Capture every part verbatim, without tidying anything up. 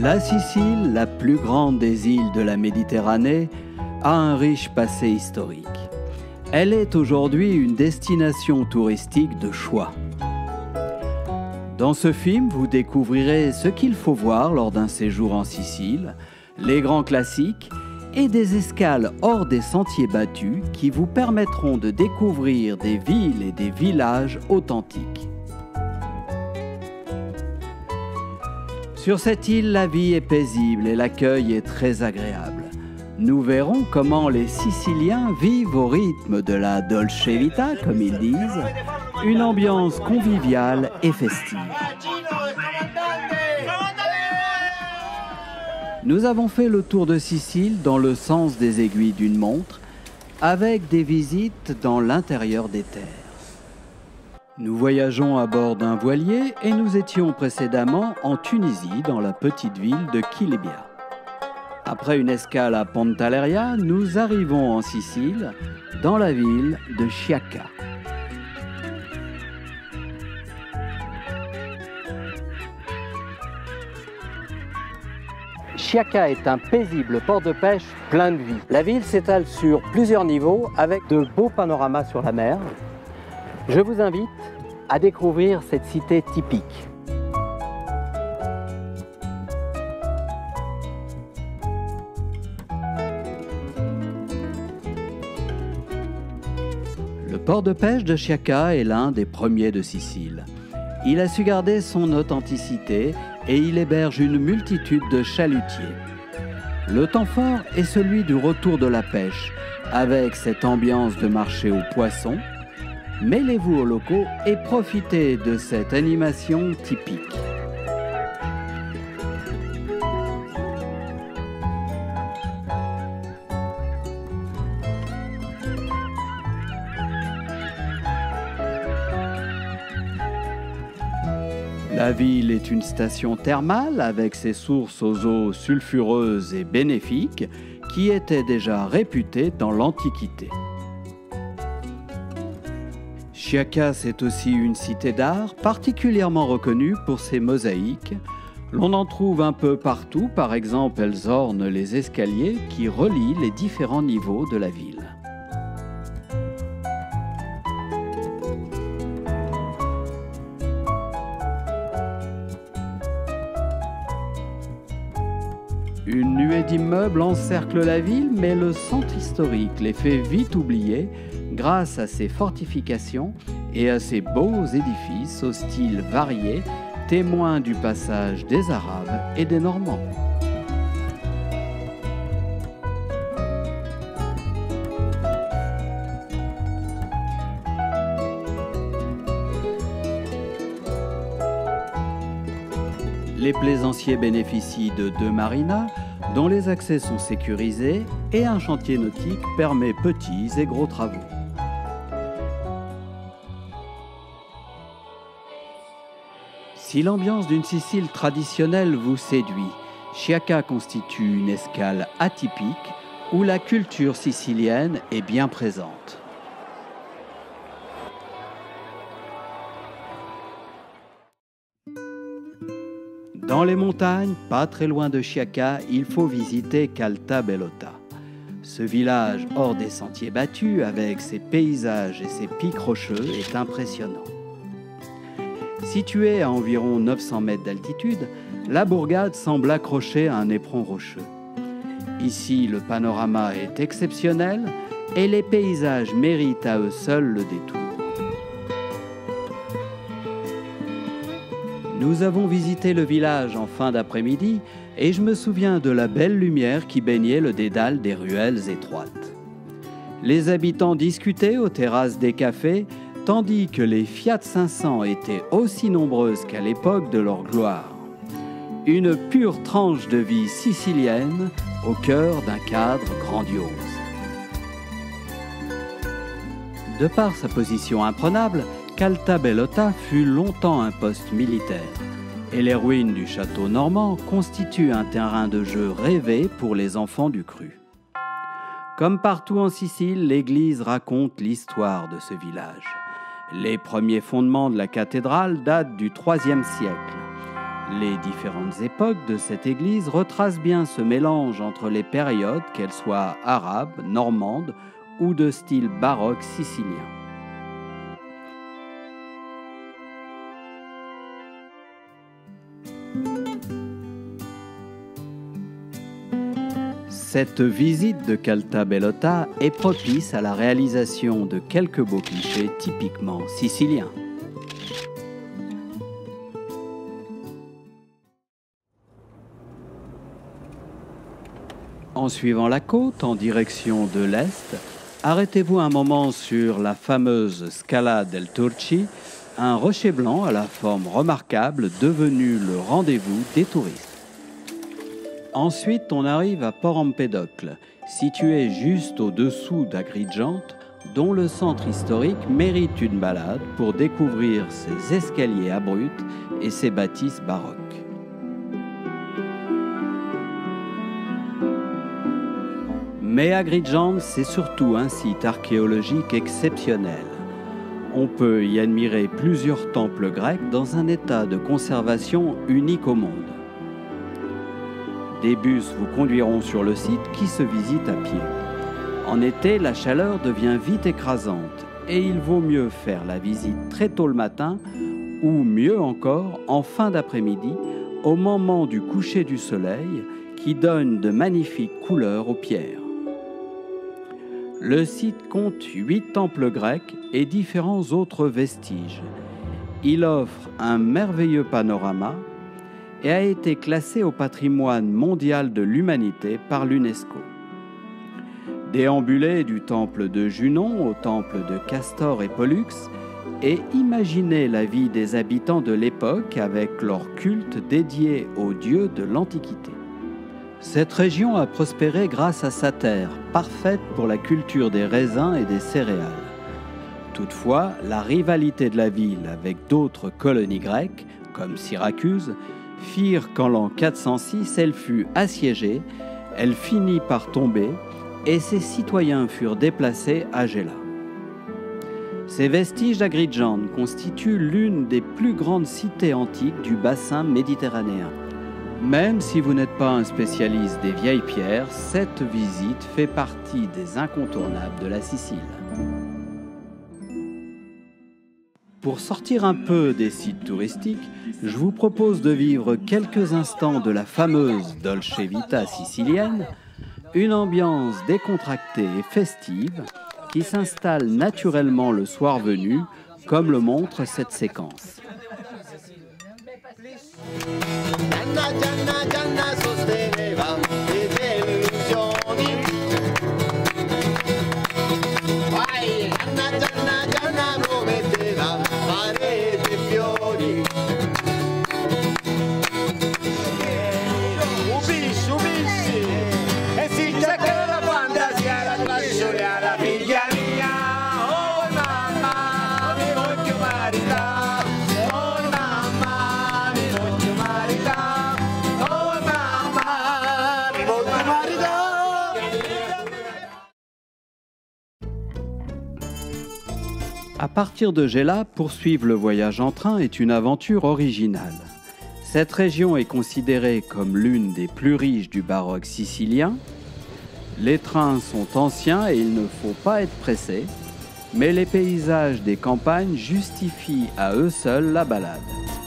La Sicile, la plus grande des îles de la Méditerranée, a un riche passé historique. Elle est aujourd'hui une destination touristique de choix. Dans ce film, vous découvrirez ce qu'il faut voir lors d'un séjour en Sicile, les grands classiques et des escales hors des sentiers battus qui vous permettront de découvrir des villes et des villages authentiques. Sur cette île, la vie est paisible et l'accueil est très agréable. Nous verrons comment les Siciliens vivent au rythme de la Dolce Vita, comme ils disent, une ambiance conviviale et festive. Nous avons fait le tour de Sicile dans le sens des aiguilles d'une montre, avec des visites dans l'intérieur des terres. Nous voyageons à bord d'un voilier et nous étions précédemment en Tunisie, dans la petite ville de Kilibia. Après une escale à Pantelleria, nous arrivons en Sicile, dans la ville de Sciacca. Sciacca est un paisible port de pêche plein de vie. La ville s'étale sur plusieurs niveaux avec de beaux panoramas sur la mer. Je vous invite à découvrir cette cité typique. Le port de pêche de Sciacca est l'un des premiers de Sicile. Il a su garder son authenticité et il héberge une multitude de chalutiers. Le temps fort est celui du retour de la pêche, avec cette ambiance de marché aux poissons. Mêlez-vous aux locaux et profitez de cette animation typique. La ville est une station thermale avec ses sources aux eaux sulfureuses et bénéfiques qui étaient déjà réputées dans l'Antiquité. Sciacca, c'est aussi une cité d'art particulièrement reconnue pour ses mosaïques. L'on en trouve un peu partout, par exemple, elles ornent les escaliers qui relient les différents niveaux de la ville. Une nuée d'immeubles encercle la ville, mais le centre historique les fait vite oublier grâce à ses fortifications et à ses beaux édifices au style varié, témoins du passage des Arabes et des Normands. Les plaisanciers bénéficient de deux marinas, dont les accès sont sécurisés, et un chantier nautique permet petits et gros travaux. Si l'ambiance d'une Sicile traditionnelle vous séduit, Sciacca constitue une escale atypique où la culture sicilienne est bien présente. Dans les montagnes, pas très loin de Sciacca, il faut visiter Caltabellotta. Ce village hors des sentiers battus, avec ses paysages et ses pics rocheux, est impressionnant. Située à environ neuf cents mètres d'altitude, la bourgade semble accrochée à un éperon rocheux. Ici, le panorama est exceptionnel et les paysages méritent à eux seuls le détour. Nous avons visité le village en fin d'après-midi et je me souviens de la belle lumière qui baignait le dédale des ruelles étroites. Les habitants discutaient aux terrasses des cafés, tandis que les Fiat cinq cents étaient aussi nombreuses qu'à l'époque de leur gloire. Une pure tranche de vie sicilienne au cœur d'un cadre grandiose. De par sa position imprenable, Caltabellotta fut longtemps un poste militaire et les ruines du château normand constituent un terrain de jeu rêvé pour les enfants du cru. Comme partout en Sicile, l'église raconte l'histoire de ce village. Les premiers fondements de la cathédrale datent du troisième siècle. Les différentes époques de cette église retracent bien ce mélange entre les périodes, qu'elles soient arabes, normandes ou de style baroque sicilien. Cette visite de Calta Bellotta est propice à la réalisation de quelques beaux clichés typiquement siciliens. En suivant la côte en direction de l'est, arrêtez-vous un moment sur la fameuse Scala del Turci, un rocher blanc à la forme remarquable devenu le rendez-vous des touristes. Ensuite, on arrive à Port Empedocle, situé juste au-dessous d'Agrigente, dont le centre historique mérite une balade pour découvrir ses escaliers abrupts et ses bâtisses baroques. Mais Agrigente, c'est surtout un site archéologique exceptionnel. On peut y admirer plusieurs temples grecs dans un état de conservation unique au monde. Des bus vous conduiront sur le site qui se visite à pied. En été, la chaleur devient vite écrasante et il vaut mieux faire la visite très tôt le matin ou mieux encore en fin d'après-midi au moment du coucher du soleil qui donne de magnifiques couleurs aux pierres. Le site compte huit temples grecs et différents autres vestiges. Il offre un merveilleux panorama et a été classé au patrimoine mondial de l'humanité par l'UNESCO. Déambulez du temple de Junon au temple de Castor et Pollux et imaginez la vie des habitants de l'époque avec leur culte dédié aux dieux de l'Antiquité. Cette région a prospéré grâce à sa terre, parfaite pour la culture des raisins et des céréales. Toutefois, la rivalité de la ville avec d'autres colonies grecques, comme Syracuse, firent qu'en l'an quatre cent six, elle fut assiégée, elle finit par tomber et ses citoyens furent déplacés à Gela. Ces vestiges d'Agrigente constituent l'une des plus grandes cités antiques du bassin méditerranéen. Même si vous n'êtes pas un spécialiste des vieilles pierres, cette visite fait partie des incontournables de la Sicile. Pour sortir un peu des sites touristiques, je vous propose de vivre quelques instants de la fameuse Dolce Vita sicilienne, une ambiance décontractée et festive qui s'installe naturellement le soir venu, comme le montre cette séquence. À partir de Gela, poursuivre le voyage en train est une aventure originale. Cette région est considérée comme l'une des plus riches du baroque sicilien. Les trains sont anciens et il ne faut pas être pressé, mais les paysages des campagnes justifient à eux seuls la balade.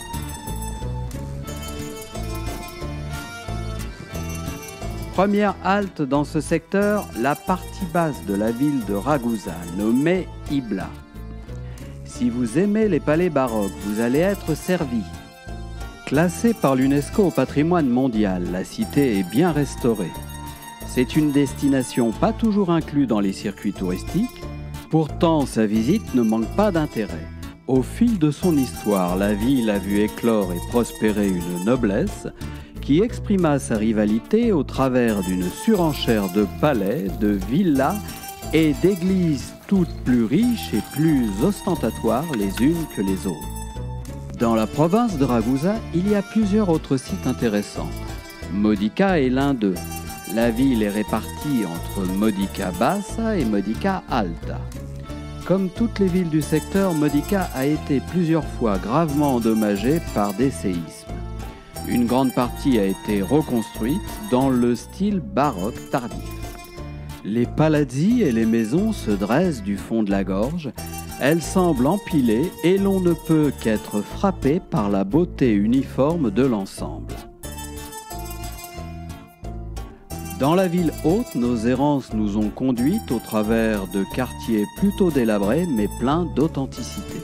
Première halte dans ce secteur, la partie basse de la ville de Ragusa, nommée Ibla. Si vous aimez les palais baroques, vous allez être servi. Classée par l'UNESCO au patrimoine mondial, la cité est bien restaurée. C'est une destination pas toujours inclue dans les circuits touristiques, pourtant sa visite ne manque pas d'intérêt. Au fil de son histoire, la ville a vu éclore et prospérer une noblesse qui exprima sa rivalité au travers d'une surenchère de palais, de villas et d'églises toutes plus riches et plus ostentatoires les unes que les autres. Dans la province de Ragusa, il y a plusieurs autres sites intéressants. Modica est l'un d'eux. La ville est répartie entre Modica Bassa et Modica Alta. Comme toutes les villes du secteur, Modica a été plusieurs fois gravement endommagée par des séismes. Une grande partie a été reconstruite dans le style baroque tardif. Les palazzi et les maisons se dressent du fond de la gorge. Elles semblent empilées et l'on ne peut qu'être frappé par la beauté uniforme de l'ensemble. Dans la ville haute, nos errances nous ont conduites au travers de quartiers plutôt délabrés mais pleins d'authenticité.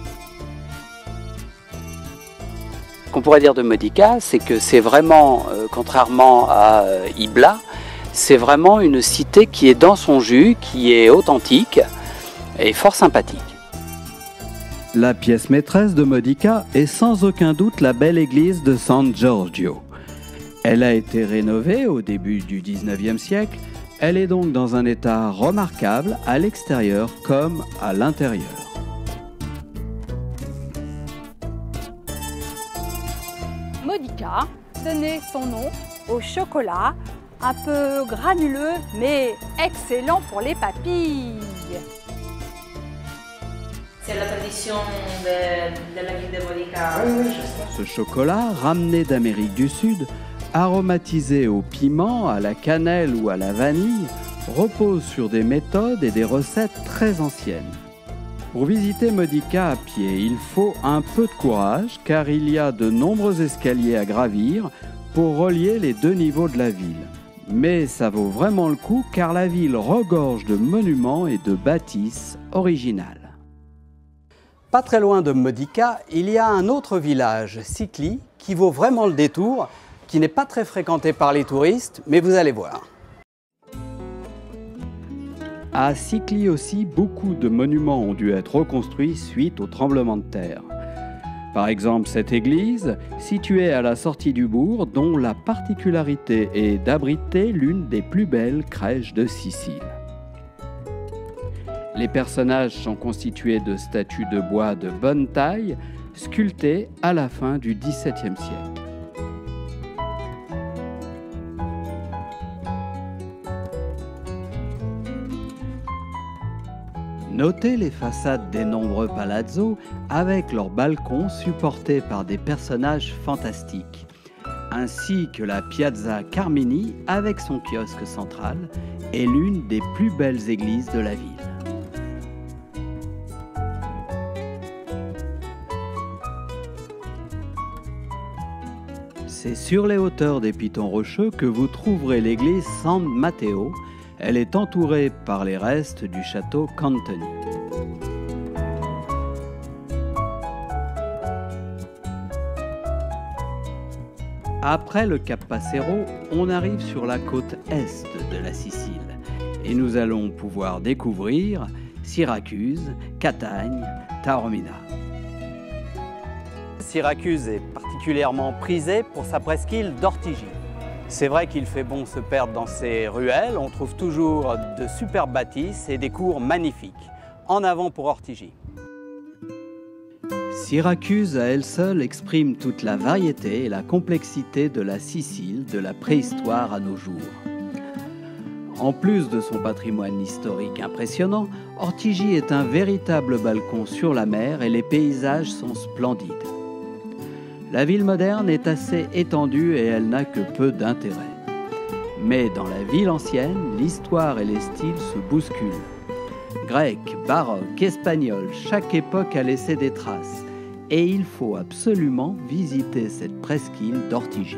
Ce qu'on pourrait dire de Modica, c'est que c'est vraiment, euh, contrairement à euh, Ibla, c'est vraiment une cité qui est dans son jus, qui est authentique et fort sympathique. La pièce maîtresse de Modica est sans aucun doute la belle église de San Giorgio. Elle a été rénovée au début du dix-neuvième siècle. Elle est donc dans un état remarquable à l'extérieur comme à l'intérieur. Modica donnait son nom au chocolat, un peu granuleux mais excellent pour les papilles. C'est la tradition de, de la ville de Modica. Oui, oui, ce chocolat, ramené d'Amérique du Sud, aromatisé au piment, à la cannelle ou à la vanille, repose sur des méthodes et des recettes très anciennes. Pour visiter Modica à pied, il faut un peu de courage car il y a de nombreux escaliers à gravir pour relier les deux niveaux de la ville. Mais ça vaut vraiment le coup car la ville regorge de monuments et de bâtisses originales. Pas très loin de Modica, il y a un autre village, Sicli, qui vaut vraiment le détour, qui n'est pas très fréquenté par les touristes, mais vous allez voir. À Sicli aussi, beaucoup de monuments ont dû être reconstruits suite au tremblement de terre. Par exemple, cette église, située à la sortie du bourg, dont la particularité est d'abriter l'une des plus belles crèches de Sicile. Les personnages sont constitués de statues de bois de bonne taille, sculptées à la fin du dix-septième siècle. Notez les façades des nombreux palazzos avec leurs balcons supportés par des personnages fantastiques, ainsi que la Piazza Carmini avec son kiosque central est l'une des plus belles églises de la ville. C'est sur les hauteurs des Pitons Rocheux que vous trouverez l'église San Matteo. Elle est entourée par les restes du château Cantoni. Après le Cap Passero, on arrive sur la côte est de la Sicile et nous allons pouvoir découvrir Syracuse, Catagne, Taormina. Syracuse est particulièrement prisée pour sa presqu'île d'Ortigie. C'est vrai qu'il fait bon se perdre dans ces ruelles, on trouve toujours de superbes bâtisses et des cours magnifiques. En avant pour Ortigie. Syracuse à elle seule exprime toute la variété et la complexité de la Sicile de la préhistoire à nos jours. En plus de son patrimoine historique impressionnant, Ortigie est un véritable balcon sur la mer et les paysages sont splendides. La ville moderne est assez étendue et elle n'a que peu d'intérêt. Mais dans la ville ancienne, l'histoire et les styles se bousculent. Grec, baroque, espagnol, chaque époque a laissé des traces. Et il faut absolument visiter cette presqu'île d'Ortigie.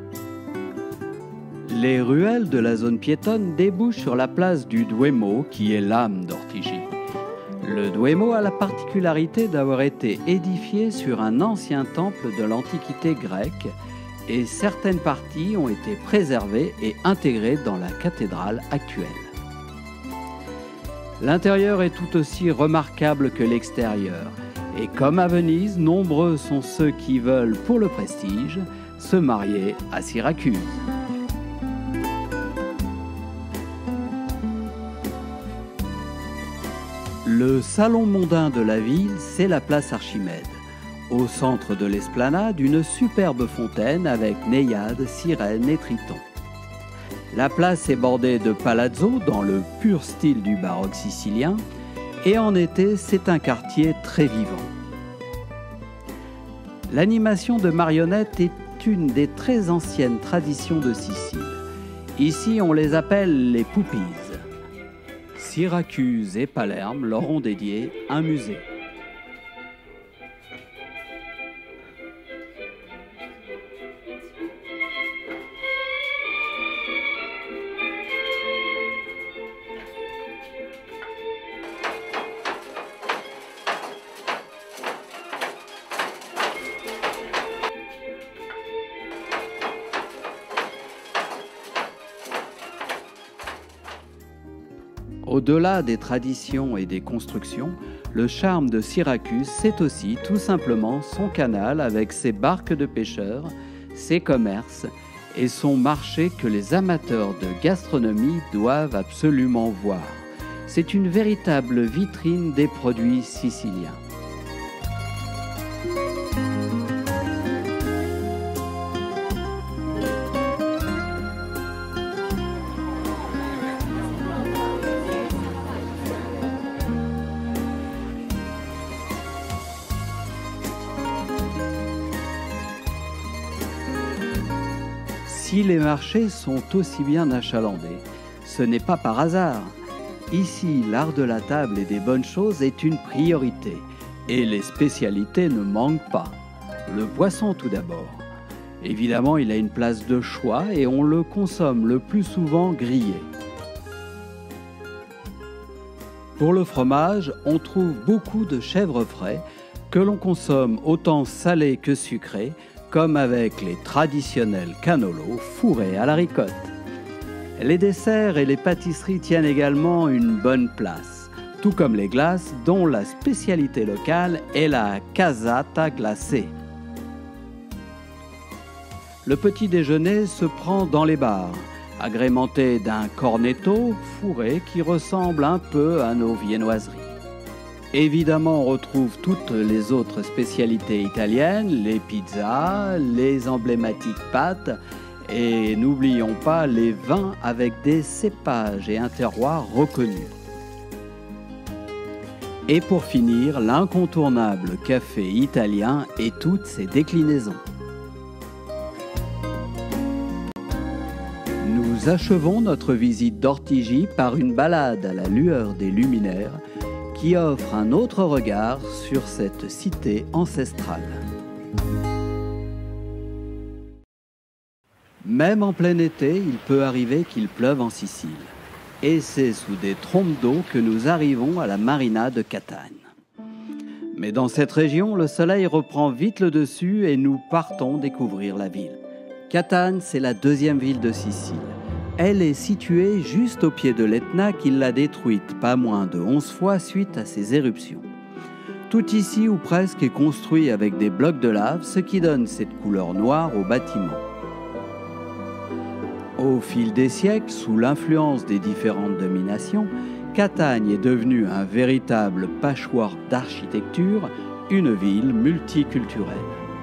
Les ruelles de la zone piétonne débouchent sur la place du Duomo qui est l'âme d'Ortigie. Le Duomo a la particularité d'avoir été édifié sur un ancien temple de l'Antiquité grecque et certaines parties ont été préservées et intégrées dans la cathédrale actuelle. L'intérieur est tout aussi remarquable que l'extérieur et comme à Venise, nombreux sont ceux qui veulent, pour le prestige, se marier à Syracuse. Le salon mondain de la ville, c'est la place Archimède. Au centre de l'esplanade, une superbe fontaine avec naïades, sirènes et tritons. La place est bordée de palazzos dans le pur style du baroque sicilien et en été, c'est un quartier très vivant. L'animation de marionnettes est C'est une des très anciennes traditions de Sicile. Ici, on les appelle les Puppies. Syracuse et Palerme leur ont dédié un musée. Au-delà des traditions et des constructions, le charme de Syracuse, c'est aussi tout simplement son canal avec ses barques de pêcheurs, ses commerces et son marché que les amateurs de gastronomie doivent absolument voir. C'est une véritable vitrine des produits siciliens. Si les marchés sont aussi bien achalandés, ce n'est pas par hasard. Ici, l'art de la table et des bonnes choses est une priorité. Et les spécialités ne manquent pas. Le poisson tout d'abord. Évidemment, il a une place de choix et on le consomme le plus souvent grillé. Pour le fromage, on trouve beaucoup de chèvre frais que l'on consomme autant salé que sucré, comme avec les traditionnels canolos fourrés à la ricotte. Les desserts et les pâtisseries tiennent également une bonne place, tout comme les glaces dont la spécialité locale est la casata glacée. Le petit déjeuner se prend dans les bars, agrémenté d'un cornetto fourré qui ressemble un peu à nos viennoiseries. Évidemment, on retrouve toutes les autres spécialités italiennes, les pizzas, les emblématiques pâtes et n'oublions pas les vins avec des cépages et un terroir reconnu. Et pour finir, l'incontournable café italien et toutes ses déclinaisons. Nous achevons notre visite d'Ortigie par une balade à la lueur des luminaires qui offre un autre regard sur cette cité ancestrale. Même en plein été, il peut arriver qu'il pleuve en Sicile. Et c'est sous des trompes d'eau que nous arrivons à la marina de Catane. Mais dans cette région, le soleil reprend vite le dessus et nous partons découvrir la ville. Catane, c'est la deuxième ville de Sicile. Elle est située juste au pied de l'Etna qui l'a détruite pas moins de onze fois suite à ses éruptions. Tout ici ou presque est construit avec des blocs de lave, ce qui donne cette couleur noire aux bâtiments. Au fil des siècles, sous l'influence des différentes dominations, Catane est devenue un véritable patchwork d'architecture, une ville multiculturelle.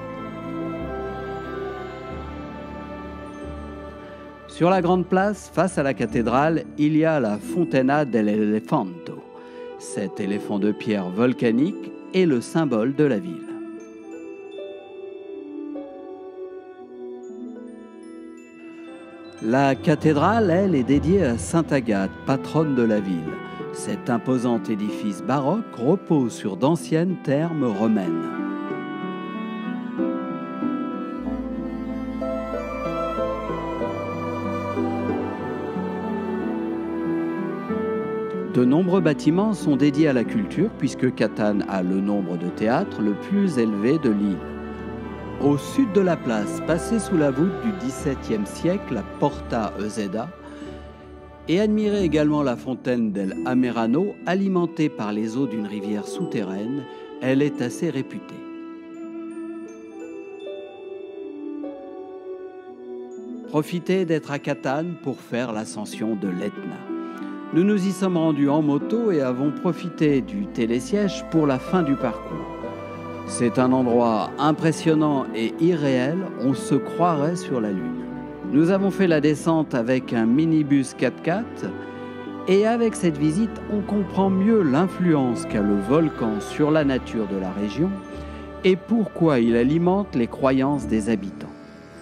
Sur la grande place, face à la cathédrale, il y a la Fontana dell'Elefanto. Cet éléphant de pierre volcanique est le symbole de la ville. La cathédrale, elle, est dédiée à Sainte Agathe, patronne de la ville. Cet imposant édifice baroque repose sur d'anciennes thermes romaines. De nombreux bâtiments sont dédiés à la culture puisque Catane a le nombre de théâtres le plus élevé de l'île. Au sud de la place, passée sous la voûte du dix-septième siècle, la Porta Euseda, et admirer également la fontaine del Amerano, alimentée par les eaux d'une rivière souterraine, elle est assez réputée. Profitez d'être à Catane pour faire l'ascension de l'Etna. Nous nous y sommes rendus en moto et avons profité du télésiège pour la fin du parcours. C'est un endroit impressionnant et irréel, on se croirait sur la Lune. Nous avons fait la descente avec un minibus quatre-quatre et avec cette visite, on comprend mieux l'influence qu'a le volcan sur la nature de la région et pourquoi il alimente les croyances des habitants.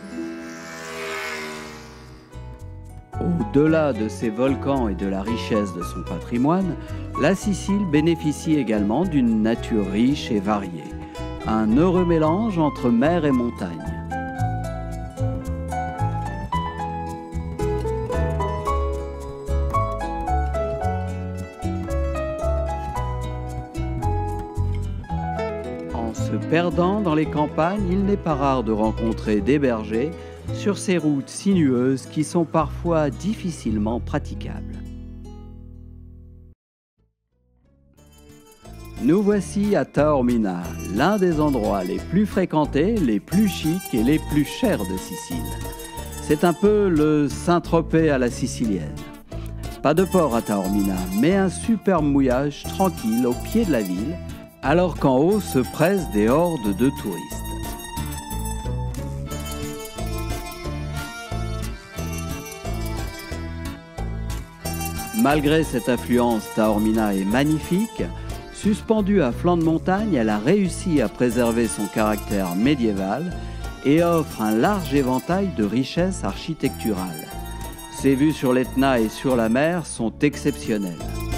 Au-delà de ses volcans et de la richesse de son patrimoine, la Sicile bénéficie également d'une nature riche et variée, un heureux mélange entre mer et montagne. En se perdant dans les campagnes, il n'est pas rare de rencontrer des bergers sur ces routes sinueuses qui sont parfois difficilement praticables. Nous voici à Taormina, l'un des endroits les plus fréquentés, les plus chics et les plus chers de Sicile. C'est un peu le Saint-Tropez à la sicilienne. Pas de port à Taormina, mais un superbe mouillage tranquille au pied de la ville, alors qu'en haut se pressent des hordes de touristes. Malgré cette affluence, Taormina est magnifique. Suspendue à flanc de montagne, elle a réussi à préserver son caractère médiéval et offre un large éventail de richesses architecturales. Ses vues sur l'Etna et sur la mer sont exceptionnelles.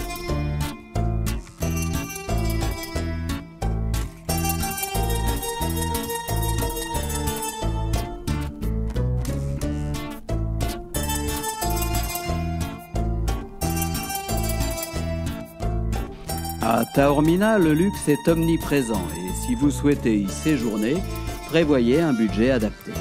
À Taormina, le luxe est omniprésent et si vous souhaitez y séjourner, prévoyez un budget adapté.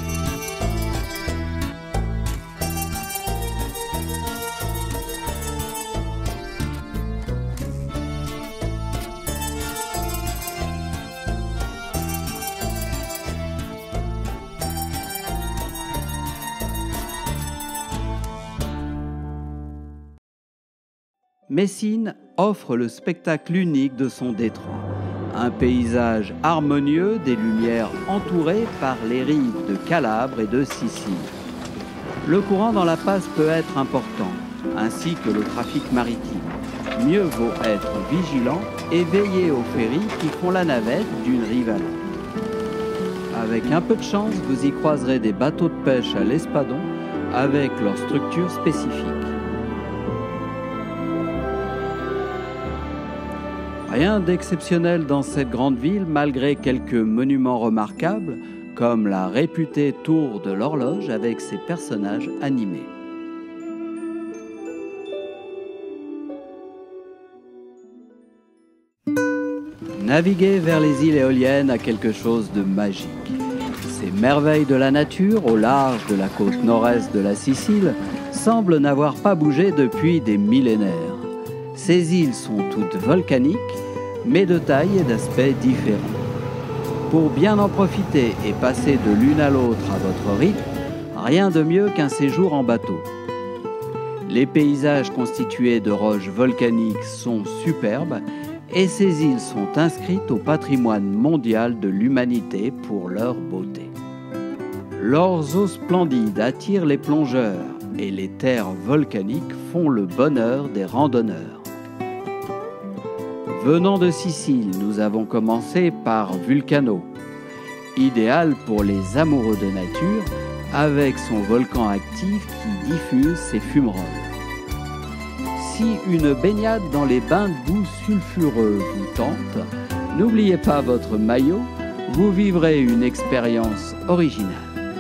Messine offre le spectacle unique de son détroit. Un paysage harmonieux, des lumières entourées par les rives de Calabre et de Sicile. Le courant dans la passe peut être important, ainsi que le trafic maritime. Mieux vaut être vigilant et veiller aux ferries qui font la navette d'une rive à l'autre. Avec un peu de chance, vous y croiserez des bateaux de pêche à l'espadon avec leur structure spécifique. Rien d'exceptionnel dans cette grande ville, malgré quelques monuments remarquables, comme la réputée tour de l'horloge avec ses personnages animés. Naviguer vers les îles éoliennes a quelque chose de magique. Ces merveilles de la nature, au large de la côte nord-est de la Sicile, semblent n'avoir pas bougé depuis des millénaires. Ces îles sont toutes volcaniques, mais de taille et d'aspect différents. Pour bien en profiter et passer de l'une à l'autre à votre rythme, rien de mieux qu'un séjour en bateau. Les paysages constitués de roches volcaniques sont superbes et ces îles sont inscrites au patrimoine mondial de l'humanité pour leur beauté. Leurs eaux splendides attirent les plongeurs et les terres volcaniques font le bonheur des randonneurs. Venant de Sicile, nous avons commencé par Vulcano, idéal pour les amoureux de nature, avec son volcan actif qui diffuse ses fumerolles. Si une baignade dans les bains de boue sulfureux vous tente, n'oubliez pas votre maillot, vous vivrez une expérience originale.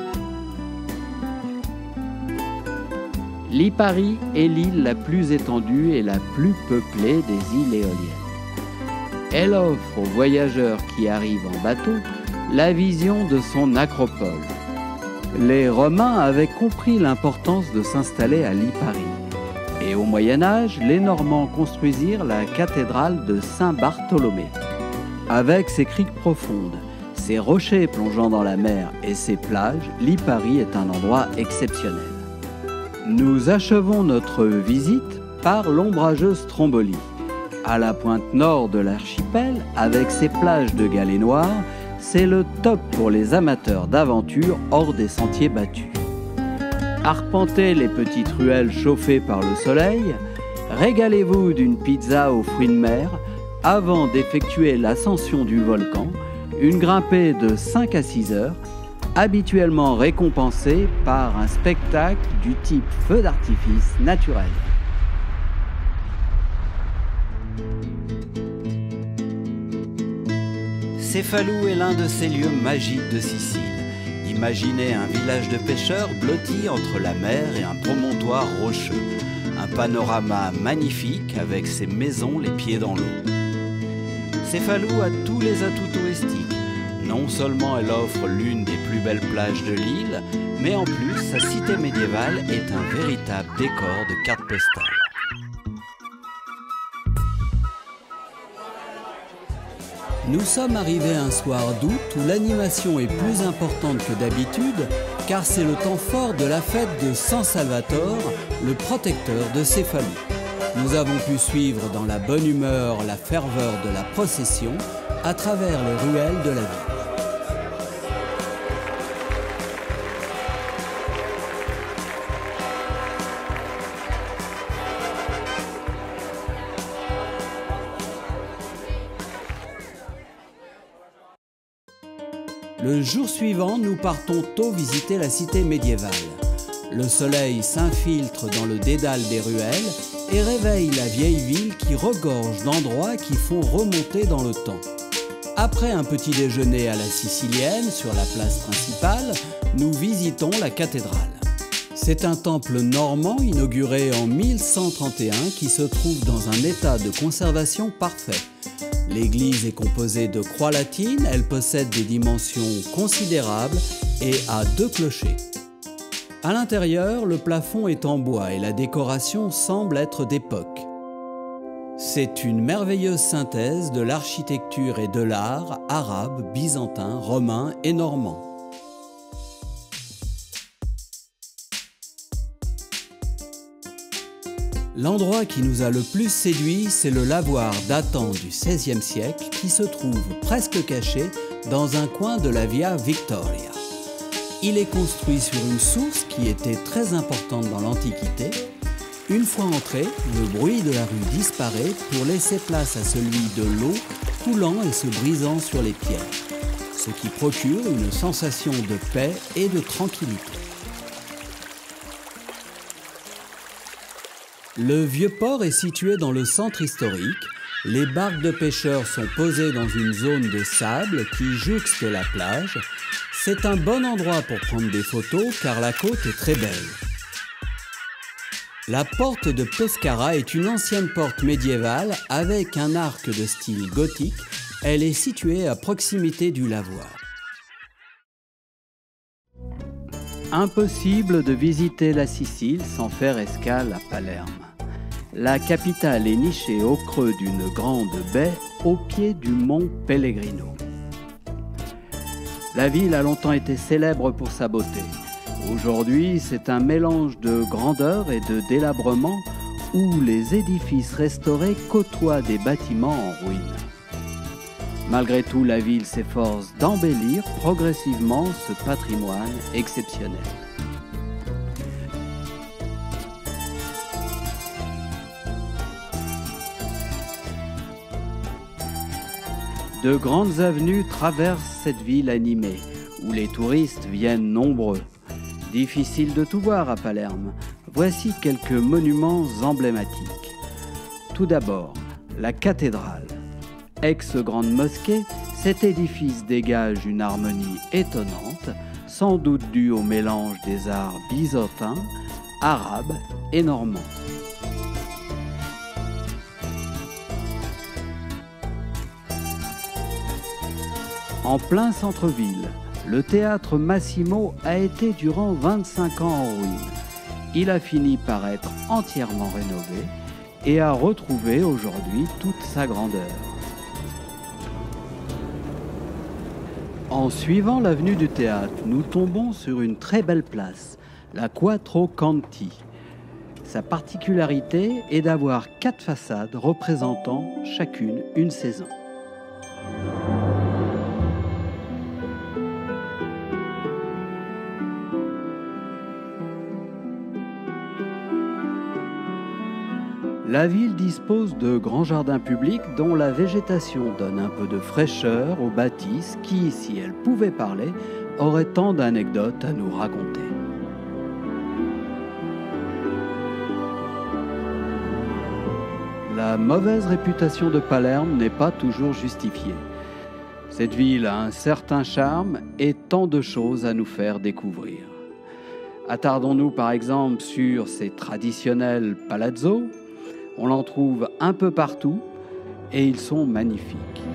Lipari est l'île la plus étendue et la plus peuplée des îles éoliennes. Elle offre aux voyageurs qui arrivent en bateau la vision de son acropole. Les Romains avaient compris l'importance de s'installer à Lipari. Et au Moyen-Âge, les Normands construisirent la cathédrale de Saint-Bartholomé. Avec ses criques profondes, ses rochers plongeant dans la mer et ses plages, Lipari est un endroit exceptionnel. Nous achevons notre visite par l'ombrageuse Stromboli. À la pointe nord de l'archipel, avec ses plages de galets noirs, c'est le top pour les amateurs d'aventure hors des sentiers battus. Arpentez les petites ruelles chauffées par le soleil, régalez-vous d'une pizza aux fruits de mer avant d'effectuer l'ascension du volcan, une grimpée de cinq à six heures, habituellement récompensée par un spectacle du type feu d'artifice naturel. Cefalù est l'un de ces lieux magiques de Sicile. Imaginez un village de pêcheurs blotti entre la mer et un promontoire rocheux. Un panorama magnifique avec ses maisons les pieds dans l'eau. Cefalù a tous les atouts touristiques. Non seulement elle offre l'une des plus belles plages de l'île, mais en plus sa cité médiévale est un véritable décor de carte postale. Nous sommes arrivés un soir d'août où l'animation est plus importante que d'habitude, car c'est le temps fort de la fête de San Salvatore, le protecteur de Cefalù. Nous avons pu suivre dans la bonne humeur la ferveur de la procession à travers les ruelles de la ville. Le jour suivant, nous partons tôt visiter la cité médiévale. Le soleil s'infiltre dans le dédale des ruelles et réveille la vieille ville qui regorge d'endroits qui font remonter dans le temps. Après un petit déjeuner à la sicilienne sur la place principale, nous visitons la cathédrale. C'est un temple normand inauguré en mille cent trente et un qui se trouve dans un état de conservation parfait. L'église est composée de croix latines, elle possède des dimensions considérables et a deux clochers. À l'intérieur, le plafond est en bois et la décoration semble être d'époque. C'est une merveilleuse synthèse de l'architecture et de l'art arabe, byzantin, romain et normand. L'endroit qui nous a le plus séduit, c'est le lavoir datant du seizième siècle qui se trouve presque caché dans un coin de la Via Victoria. Il est construit sur une source qui était très importante dans l'Antiquité. Une fois entré, le bruit de la rue disparaît pour laisser place à celui de l'eau coulant et se brisant sur les pierres, ce qui procure une sensation de paix et de tranquillité. Le Vieux-Port est situé dans le centre historique. Les barques de pêcheurs sont posées dans une zone de sable qui jouxte la plage. C'est un bon endroit pour prendre des photos car la côte est très belle. La porte de Pescara est une ancienne porte médiévale avec un arc de style gothique. Elle est située à proximité du lavoir. Impossible de visiter la Sicile sans faire escale à Palerme. La capitale est nichée au creux d'une grande baie au pied du mont Pellegrino. La ville a longtemps été célèbre pour sa beauté. Aujourd'hui, c'est un mélange de grandeur et de délabrement où les édifices restaurés côtoient des bâtiments en ruine. Malgré tout, la ville s'efforce d'embellir progressivement ce patrimoine exceptionnel. De grandes avenues traversent cette ville animée, où les touristes viennent nombreux. Difficile de tout voir à Palerme. Voici quelques monuments emblématiques. Tout d'abord, la cathédrale. Ex-grande mosquée, cet édifice dégage une harmonie étonnante, sans doute due au mélange des arts byzantins, arabes et normands. En plein centre-ville, le théâtre Massimo a été durant vingt-cinq ans en ruine. Il a fini par être entièrement rénové et a retrouvé aujourd'hui toute sa grandeur. En suivant l'avenue du Théâtre, nous tombons sur une très belle place, la Quattro Canti. Sa particularité est d'avoir quatre façades représentant chacune une saison. La ville dispose de grands jardins publics dont la végétation donne un peu de fraîcheur aux bâtisses qui, si elles pouvaient parler, aurait tant d'anecdotes à nous raconter. La mauvaise réputation de Palerme n'est pas toujours justifiée. Cette ville a un certain charme et tant de choses à nous faire découvrir. Attardons-nous par exemple sur ses traditionnels palazzos. On en trouve un peu partout et ils sont magnifiques.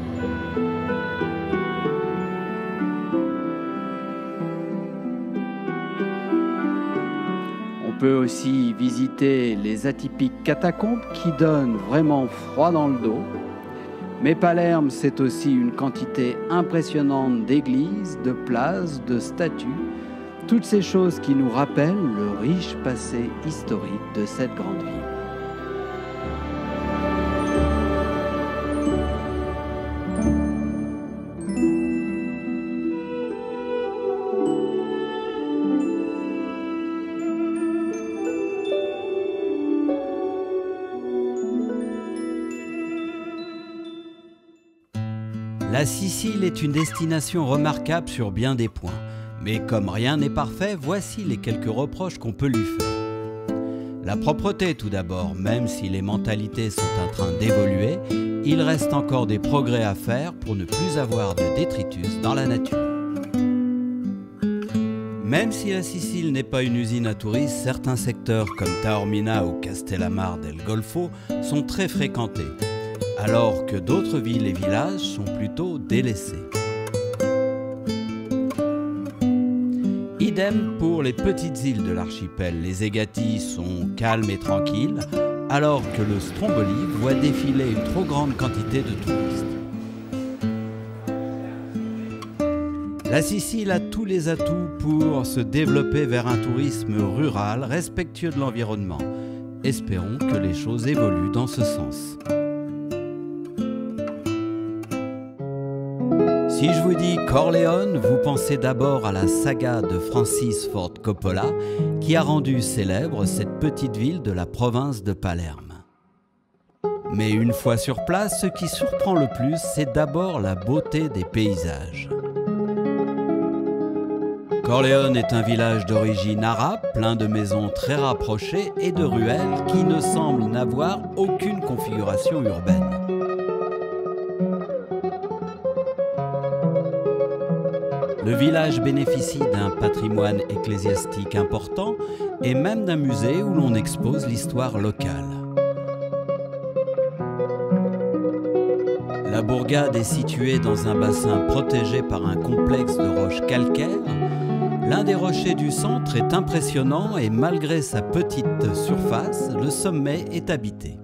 On peut aussi visiter les atypiques catacombes qui donnent vraiment froid dans le dos. Mais Palerme, c'est aussi une quantité impressionnante d'églises, de places, de statues, toutes ces choses qui nous rappellent le riche passé historique de cette grande ville. La Sicile est une destination remarquable sur bien des points. Mais comme rien n'est parfait, voici les quelques reproches qu'on peut lui faire. La propreté tout d'abord, même si les mentalités sont en train d'évoluer, il reste encore des progrès à faire pour ne plus avoir de détritus dans la nature. Même si la Sicile n'est pas une usine à touristes, certains secteurs comme Taormina ou Castellammare del Golfo sont très fréquentés, alors que d'autres villes et villages sont plutôt délaissés. Idem pour les petites îles de l'archipel. Les Egati sont calmes et tranquilles, alors que le Stromboli voit défiler une trop grande quantité de touristes. La Sicile a tous les atouts pour se développer vers un tourisme rural, respectueux de l'environnement. Espérons que les choses évoluent dans ce sens. Si je vous dis Corleone, vous pensez d'abord à la saga de Francis Ford Coppola qui a rendu célèbre cette petite ville de la province de Palerme. Mais une fois sur place, ce qui surprend le plus, c'est d'abord la beauté des paysages. Corleone est un village d'origine arabe, plein de maisons très rapprochées et de ruelles qui ne semblent n'avoir aucune configuration urbaine. Le village bénéficie d'un patrimoine ecclésiastique important et même d'un musée où l'on expose l'histoire locale. La bourgade est située dans un bassin protégé par un complexe de roches calcaires. L'un des rochers du centre est impressionnant et malgré sa petite surface, le sommet est habité.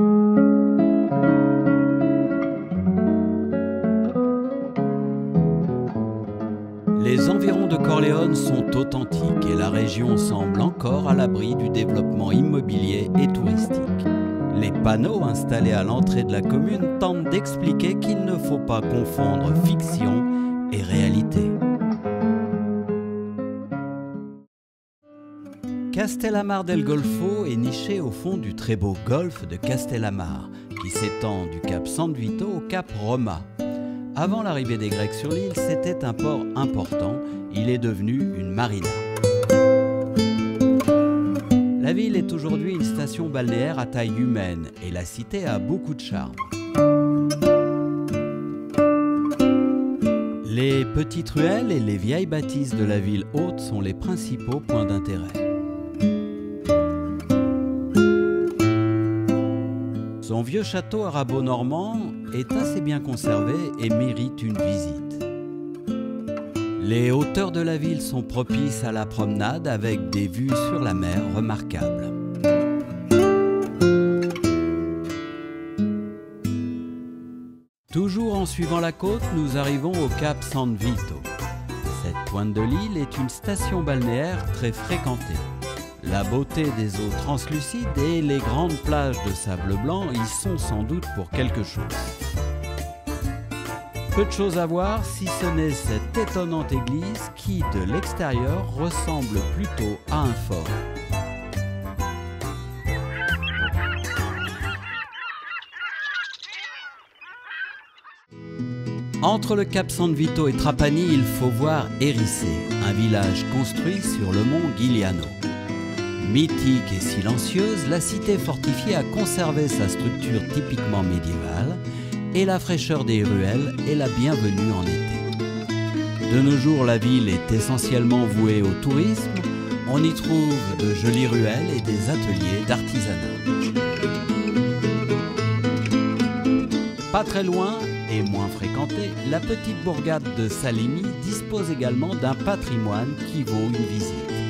Les environs de Corleone sont authentiques et la région semble encore à l'abri du développement immobilier et touristique. Les panneaux installés à l'entrée de la commune tentent d'expliquer qu'il ne faut pas confondre fiction et réalité. Castellammare del Golfo est niché au fond du très beau golfe de Castellammare, qui s'étend du cap San Vito au cap Roma. Avant l'arrivée des Grecs sur l'île, c'était un port important. Il est devenu une marina. La ville est aujourd'hui une station balnéaire à taille humaine et la cité a beaucoup de charme. Les petites ruelles et les vieilles bâtisses de la ville haute sont les principaux points d'intérêt. Son vieux château arabo-normand est assez bien conservé et mérite une visite. Les hauteurs de la ville sont propices à la promenade avec des vues sur la mer remarquables. Toujours en suivant la côte, nous arrivons au cap San Vito. Cette pointe de l'île est une station balnéaire très fréquentée. La beauté des eaux translucides et les grandes plages de sable blanc y sont sans doute pour quelque chose. Peu de choses à voir si ce n'est cette étonnante église qui, de l'extérieur, ressemble plutôt à un fort. Entre le cap San Vito et Trapani, il faut voir Erice, un village construit sur le mont Giuliano. Mythique et silencieuse, la cité fortifiée a conservé sa structure typiquement médiévale et la fraîcheur des ruelles est la bienvenue en été. De nos jours, la ville est essentiellement vouée au tourisme. On y trouve de jolies ruelles et des ateliers d'artisanat. Pas très loin et moins fréquentée, la petite bourgade de Salini dispose également d'un patrimoine qui vaut une visite.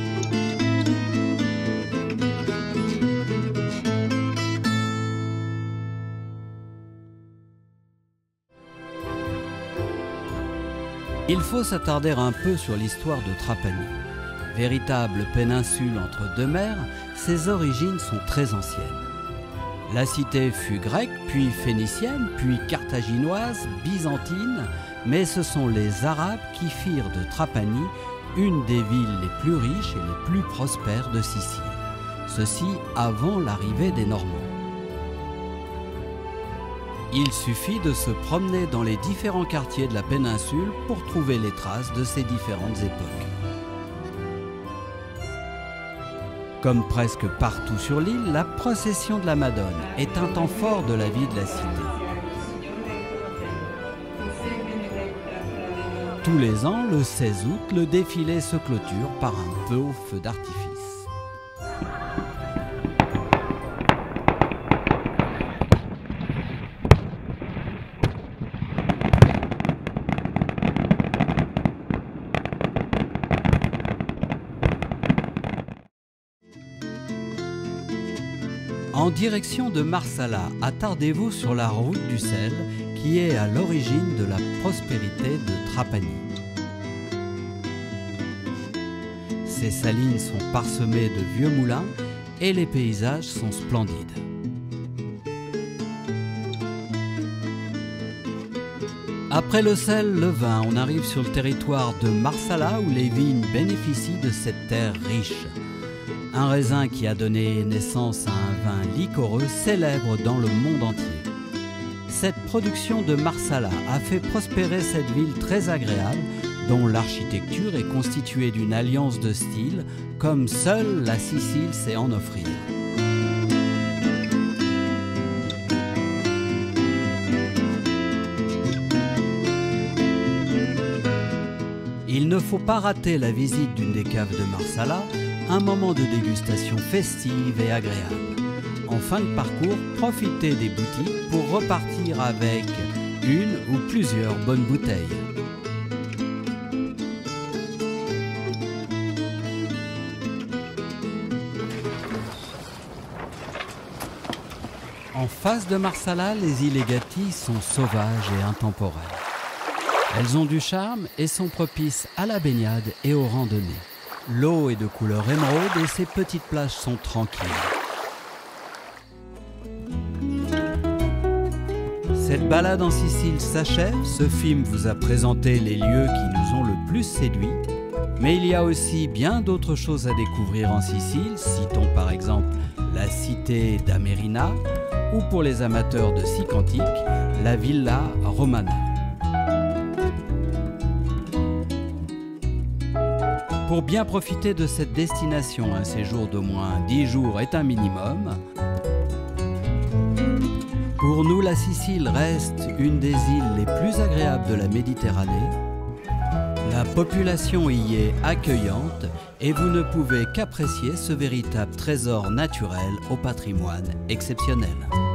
Il faut s'attarder un peu sur l'histoire de Trapani. Véritable péninsule entre deux mers, ses origines sont très anciennes. La cité fut grecque, puis phénicienne, puis carthaginoise, byzantine, mais ce sont les Arabes qui firent de Trapani une des villes les plus riches et les plus prospères de Sicile. Ceci avant l'arrivée des Normands. Il suffit de se promener dans les différents quartiers de la péninsule pour trouver les traces de ces différentes époques. Comme presque partout sur l'île, la procession de la Madone est un temps fort de la vie de la cité. Tous les ans, le seize août, le défilé se clôture par un beau feu d'artifice. En direction de Marsala, attardez-vous sur la route du sel qui est à l'origine de la prospérité de Trapani. Ces salines sont parsemées de vieux moulins et les paysages sont splendides. Après le sel, le vin, on arrive sur le territoire de Marsala où les vignes bénéficient de cette terre riche. Un raisin qui a donné naissance à un vin liquoreux célèbre dans le monde entier. Cette production de Marsala a fait prospérer cette ville très agréable dont l'architecture est constituée d'une alliance de styles comme seule la Sicile sait en offrir. Il ne faut pas rater la visite d'une des caves de Marsala, un moment de dégustation festive et agréable. En fin de parcours, profitez des boutiques pour repartir avec une ou plusieurs bonnes bouteilles. En face de Marsala, les îles Egati sont sauvages et intemporelles. Elles ont du charme et sont propices à la baignade et aux randonnées. L'eau est de couleur émeraude et ces petites plages sont tranquilles. Cette balade en Sicile s'achève. Ce film vous a présenté les lieux qui nous ont le plus séduits. Mais il y a aussi bien d'autres choses à découvrir en Sicile. Citons par exemple la cité d'Amerina ou pour les amateurs de sites antiques, la Villa Romana. Pour bien profiter de cette destination, un séjour d'au moins dix jours est un minimum. Pour nous, la Sicile reste une des îles les plus agréables de la Méditerranée. La population y est accueillante et vous ne pouvez qu'apprécier ce véritable trésor naturel au patrimoine exceptionnel.